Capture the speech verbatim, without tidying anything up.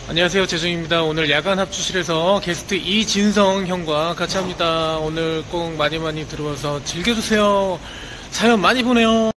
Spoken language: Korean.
안녕하세요, 재중입니다. 오늘 야간 합주실에서 게스트 이진성 형과 같이 합니다. 오늘 꼭 많이 많이 들어와서 즐겨주세요. 사연 많이 보내요.